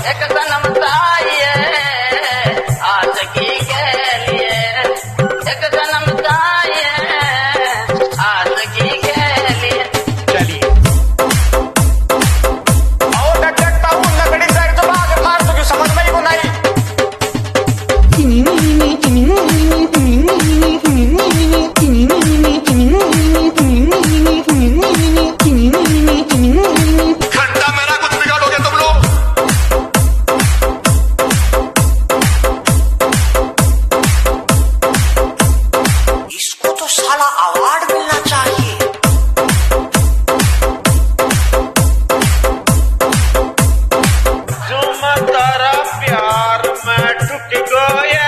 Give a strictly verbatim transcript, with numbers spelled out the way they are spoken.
एक सनम चाहिए आज की के लिए, एक सनम चाहिए आज की के लिए। चलिए और मैं देखता हूँ लकड़ी साइड तो आगे मार तो क्यों समझ में ही को नहीं। घंटा मेरा कुछ बिगाड़ोगे तुम लोग। इसको तो साला अवार्ड मिलना चाहिए। जो मैं तारा प्यार में टूट गया